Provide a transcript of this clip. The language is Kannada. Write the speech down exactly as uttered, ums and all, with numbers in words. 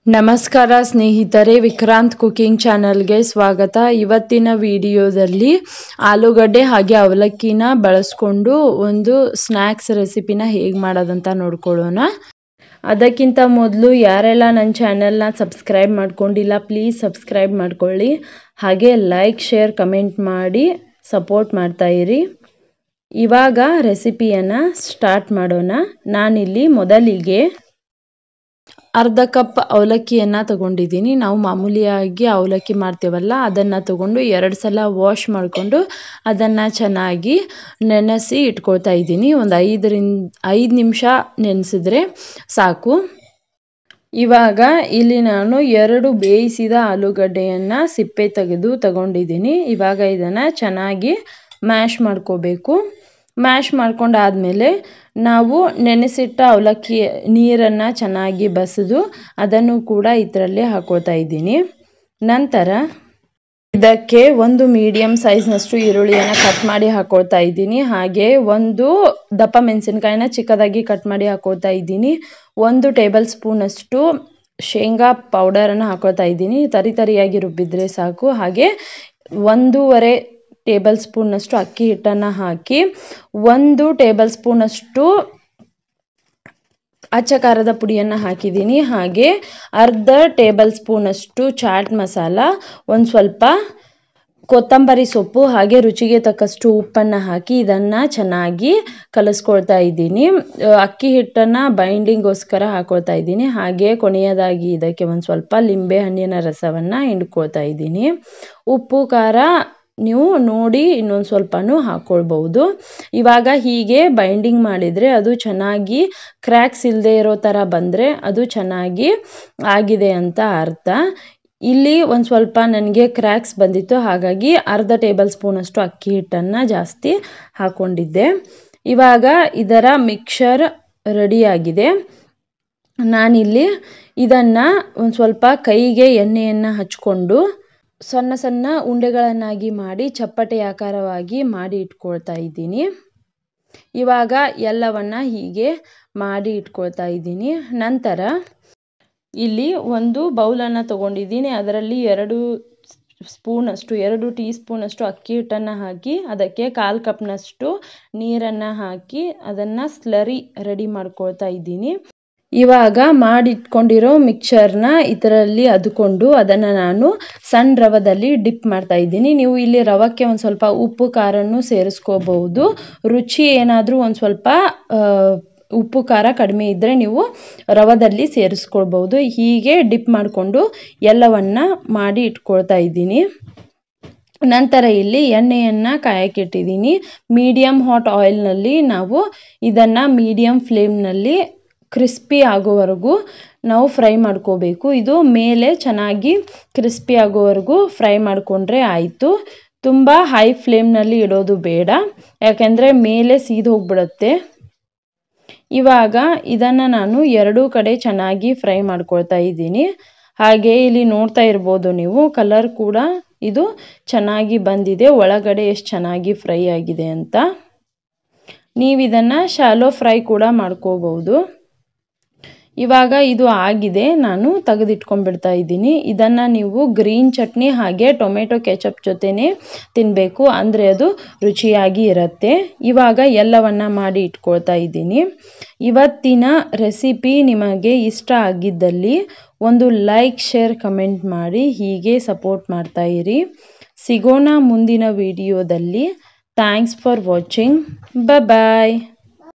ನಮಸ್ಕಾರ ಸ್ನೇಹಿತರೆ, ವಿಕ್ರಾಂತ್ ಕುಕಿಂಗ್ ಚಾನಲ್ಗೆ ಸ್ವಾಗತ. ಇವತ್ತಿನ ವಿಡಿಯೋದಲ್ಲಿ ಆಲೂಗಡ್ಡೆ ಹಾಗೆ ಅವಲಕ್ಕಿನ ಬಳಸ್ಕೊಂಡು ಒಂದು ಸ್ನ್ಯಾಕ್ಸ್ ರೆಸಿಪಿನ ಹೇಗೆ ಮಾಡೋದಂತ ನೋಡ್ಕೊಳ್ಳೋಣ. ಅದಕ್ಕಿಂತ ಮೊದಲು ಯಾರೆಲ್ಲ ನನ್ನ ಚಾನಲ್ನ ಸಬ್ಸ್ಕ್ರೈಬ್ ಮಾಡ್ಕೊಂಡಿಲ್ಲ ಪ್ಲೀಸ್ ಸಬ್ಸ್ಕ್ರೈಬ್ ಮಾಡ್ಕೊಳ್ಳಿ. ಹಾಗೆ ಲೈಕ್ ಶೇರ್ ಕಮೆಂಟ್ ಮಾಡಿ ಸಪೋರ್ಟ್ ಮಾಡ್ತಾ ಇರಿ. ಇವಾಗ ರೆಸಿಪಿಯನ್ನು ಸ್ಟಾರ್ಟ್ ಮಾಡೋಣ. ನಾನಿಲ್ಲಿ ಮೊದಲಿಗೆ ಅರ್ಧ ಕಪ್ ಅವಲಕ್ಕಿಯನ್ನು ತಗೊಂಡಿದ್ದೀನಿ. ನಾವು ಮಾಮೂಲಿಯಾಗಿ ಅವಲಕ್ಕಿ ಮಾಡ್ತೀವಲ್ಲ ಅದನ್ನು ತಗೊಂಡು ಎರಡು ಸಲ ವಾಶ್ ಮಾಡಿಕೊಂಡು ಅದನ್ನು ಚೆನ್ನಾಗಿ ನೆನೆಸಿ ಇಟ್ಕೊಳ್ತಾ ಇದ್ದೀನಿ. ಒಂದು ಐದರಿಂದ ಐದು ನಿಮಿಷ ನೆನೆಸಿದ್ರೆ ಸಾಕು. ಇವಾಗ ಇಲ್ಲಿ ನಾನು ಎರಡು ಬೇಯಿಸಿದ ಆಲೂಗಡ್ಡೆಯನ್ನು ಸಿಪ್ಪೆ ತೆಗೆದು ತಗೊಂಡಿದ್ದೀನಿ. ಇವಾಗ ಇದನ್ನು ಚೆನ್ನಾಗಿ ಮ್ಯಾಶ್ ಮಾಡ್ಕೋಬೇಕು. ಮ್ಯಾಶ್ ಮಾಡ್ಕೊಂಡಾದಮೇಲೆ ನಾವು ನೆನೆಸಿಟ್ಟ ಅವಲಕ್ಕಿ ನೀರನ್ನು ಚೆನ್ನಾಗಿ ಬಸಿದು ಅದನ್ನು ಕೂಡ ಇದರಲ್ಲೇ ಹಾಕೋತಾ ಇದ್ದೀನಿ. ನಂತರ ಇದಕ್ಕೆ ಒಂದು ಮೀಡಿಯಮ್ ಸೈಜ್ನಷ್ಟು ಈರುಳ್ಳಿಯನ್ನು ಕಟ್ ಮಾಡಿ ಹಾಕೊಳ್ತಾ ಇದ್ದೀನಿ. ಹಾಗೆ ಒಂದು ದಪ್ಪ ಮೆಣಸಿನ್ಕಾಯಿನ ಚಿಕ್ಕದಾಗಿ ಕಟ್ ಮಾಡಿ ಹಾಕೊಳ್ತಾ ಇದ್ದೀನಿ. ಒಂದು ಟೇಬಲ್ ಸ್ಪೂನಷ್ಟು ಶೇಂಗಾ ಪೌಡರನ್ನು ಹಾಕೊಳ್ತಾ ಇದ್ದೀನಿ. ತರಿ ತರಿಯಾಗಿ ರುಬ್ಬಿದ್ರೆ ಸಾಕು. ಹಾಗೆ ಒಂದೂವರೆ ಟೇಬಲ್ ಸ್ಪೂನ್ನಷ್ಟು ಅಕ್ಕಿ ಹಿಟ್ಟನ್ನು ಹಾಕಿ ಒಂದು ಟೇಬಲ್ ಸ್ಪೂನಷ್ಟು ಅಚ್ಚ ಖಾರದ ಪುಡಿಯನ್ನು ಹಾಕಿದ್ದೀನಿ. ಹಾಗೆ ಅರ್ಧ ಟೇಬಲ್ ಸ್ಪೂನಷ್ಟು ಚಾಟ್ ಮಸಾಲ, ಒಂದು ಸ್ವಲ್ಪ ಕೊತ್ತಂಬರಿ ಸೊಪ್ಪು ಹಾಗೆ ರುಚಿಗೆ ತಕ್ಕಷ್ಟು ಉಪ್ಪನ್ನು ಹಾಕಿ ಇದನ್ನು ಚೆನ್ನಾಗಿ ಕಲಿಸ್ಕೊಳ್ತಾ ಇದ್ದೀನಿ. ಅಕ್ಕಿ ಹಿಟ್ಟನ್ನು ಬೈಂಡಿಂಗೋಸ್ಕರ ಹಾಕೊಳ್ತಾ ಇದ್ದೀನಿ. ಹಾಗೆ ಕೊನೆಯದಾಗಿ ಇದಕ್ಕೆ ಒಂದು ಸ್ವಲ್ಪ ಲಿಂಬೆ ಹಣ್ಣಿನ ರಸವನ್ನು ಹಿಂಡ್ಕೊಳ್ತಾ ಇದ್ದೀನಿ. ಉಪ್ಪು ಖಾರ ನೀವು ನೋಡಿ ಇನ್ನೊಂದು ಸ್ವಲ್ಪನೂ ಹಾಕ್ಕೊಳ್ಬಹುದು. ಇವಾಗ ಹೀಗೆ ಬೈಂಡಿಂಗ್ ಮಾಡಿದರೆ ಅದು ಚೆನ್ನಾಗಿ ಕ್ರ್ಯಾಕ್ಸ್ ಇಲ್ಲದೆ ಇರೋ ಥರ ಬಂದರೆ ಅದು ಚೆನ್ನಾಗಿ ಆಗಿದೆ ಅಂತ ಅರ್ಥ. ಇಲ್ಲಿ ಒಂದು ಸ್ವಲ್ಪ ನನಗೆ ಕ್ರ್ಯಾಕ್ಸ್ ಬಂದಿತ್ತು, ಹಾಗಾಗಿ ಅರ್ಧ ಟೇಬಲ್ ಸ್ಪೂನಷ್ಟು ಅಕ್ಕಿ ಹಿಟ್ಟನ್ನು ಜಾಸ್ತಿ ಹಾಕ್ಕೊಂಡಿದ್ದೆ. ಇವಾಗ ಇದರ ಮಿಕ್ಸರ್ ರೆಡಿಯಾಗಿದೆ. ನಾನಿಲ್ಲಿ ಇದನ್ನು ಒಂದು ಸ್ವಲ್ಪ ಕೈಗೆ ಎಣ್ಣೆಯನ್ನು ಹಚ್ಕೊಂಡು ಸಣ್ಣ ಸಣ್ಣ ಉಂಡೆಗಳನ್ನಾಗಿ ಮಾಡಿ ಚಪ್ಪಟೆ ಆಕಾರವಾಗಿ ಮಾಡಿ ಇಟ್ಕೊಳ್ತಾ ಇದ್ದೀನಿ. ಇವಾಗ ಎಲ್ಲವನ್ನ ಹೀಗೆ ಮಾಡಿ ಇಟ್ಕೊಳ್ತಾ ಇದ್ದೀನಿ. ನಂತರ ಇಲ್ಲಿ ಒಂದು ಬೌಲನ್ನು ತಗೊಂಡಿದ್ದೀನಿ. ಅದರಲ್ಲಿ ಎರಡು ಸ್ಪೂನಷ್ಟು ಎರಡು ಟೀ ಸ್ಪೂನಷ್ಟು ಅಕ್ಕಿ ಹಿಟ್ಟನ್ನು ಹಾಕಿ ಅದಕ್ಕೆ ಕಾಲು ಕಪ್ನಷ್ಟು ನೀರನ್ನು ಹಾಕಿ ಅದನ್ನು ಸ್ಲರಿ ರೆಡಿ ಮಾಡ್ಕೊಳ್ತಾ ಇದ್ದೀನಿ. ಇವಾಗ ಮಾಡಿಟ್ಕೊಂಡಿರೋ ಮಿಕ್ಸರ್ನ ಇದರಲ್ಲಿ ಅದ್ಕೊಂಡು ಅದನ್ನು ನಾನು ಸಣ್ಣ ರವದಲ್ಲಿ ಡಿಪ್ ಮಾಡ್ತಾ ಇದ್ದೀನಿ. ನೀವು ಇಲ್ಲಿ ರವಕ್ಕೆ ಒಂದು ಸ್ವಲ್ಪ ಉಪ್ಪು ಖಾರನೂ ಸೇರಿಸ್ಕೋಬಹುದು. ರುಚಿ ಏನಾದರೂ ಒಂದು ಸ್ವಲ್ಪ ಉಪ್ಪು ಖಾರ ಕಡಿಮೆ ಇದ್ದರೆ ನೀವು ರವದಲ್ಲಿ ಸೇರಿಸ್ಕೊಳ್ಬಹುದು. ಹೀಗೆ ಡಿಪ್ ಮಾಡಿಕೊಂಡು ಎಲ್ಲವನ್ನ ಮಾಡಿ ಇಟ್ಕೊಳ್ತಾ ಇದ್ದೀನಿ. ನಂತರ ಇಲ್ಲಿ ಎಣ್ಣೆಯನ್ನು ಕಾಯಕ್ಕಿಟ್ಟಿದ್ದೀನಿ. ಮೀಡಿಯಮ್ ಹಾಟ್ ಆಯಿಲ್ನಲ್ಲಿ ನಾವು ಇದನ್ನು ಮೀಡಿಯಮ್ ಫ್ಲೇಮ್ನಲ್ಲಿ ಕ್ರಿಸ್ಪಿ ಆಗೋವರೆಗೂ ನಾವು ಫ್ರೈ ಮಾಡ್ಕೋಬೇಕು. ಇದು ಮೇಲೆ ಚೆನ್ನಾಗಿ ಕ್ರಿಸ್ಪಿ ಆಗೋವರೆಗೂ ಫ್ರೈ ಮಾಡಿಕೊಂಡ್ರೆ ಆಯಿತು. ತುಂಬ ಹೈ ಫ್ಲೇಮ್ನಲ್ಲಿ ಇಡೋದು ಬೇಡ, ಯಾಕೆಂದರೆ ಮೇಲೆ ಸೀದು ಹೋಗ್ಬಿಡುತ್ತೆ. ಇವಾಗ ಇದನ್ನು ನಾನು ಎರಡೂ ಕಡೆ ಚೆನ್ನಾಗಿ ಫ್ರೈ ಮಾಡ್ಕೊಳ್ತಾ ಇದ್ದೀನಿ. ಹಾಗೆ ಇಲ್ಲಿ ನೋಡ್ತಾ ಇರ್ಬೋದು ನೀವು, ಕಲರ್ ಕೂಡ ಇದು ಚೆನ್ನಾಗಿ ಬಂದಿದೆ. ಒಳಗಡೆ ಎಷ್ಟು ಚೆನ್ನಾಗಿ ಫ್ರೈ ಆಗಿದೆ ಅಂತ. ನೀವು ಇದನ್ನು ಶಾಲೋ ಫ್ರೈ ಕೂಡ ಮಾಡ್ಕೋಬಹುದು. ಇವಾಗ ಇದು ಆಗಿದೆ, ನಾನು ತೆಗೆದಿಟ್ಕೊಂಡ್ಬಿಡ್ತಾ ಇದ್ದೀನಿ. ಇದನ್ನು ನೀವು ಗ್ರೀನ್ ಚಟ್ನಿ ಹಾಗೆ ಟೊಮೆಟೊ ಕೆಚಪ್ ಜೊತೆನೇ ತಿನ್ನಬೇಕು, ಅಂದರೆ ಅದು ರುಚಿಯಾಗಿ ಇರುತ್ತೆ. ಇವಾಗ ಎಲ್ಲವನ್ನ ಮಾಡಿ ಇಟ್ಕೊಳ್ತಾ ಇದ್ದೀನಿ. ಇವತ್ತಿನ ರೆಸಿಪಿ ನಿಮಗೆ ಇಷ್ಟ ಆಗಿದ್ದಲ್ಲಿ ಒಂದು ಲೈಕ್ ಶೇರ್ ಕಮೆಂಟ್ ಮಾಡಿ ಹೀಗೆ ಸಪೋರ್ಟ್ ಮಾಡ್ತಾ ಇರಿ. ಸಿಗೋಣ ಮುಂದಿನ ವಿಡಿಯೋದಲ್ಲಿ. Thanks for watching. Bye bye.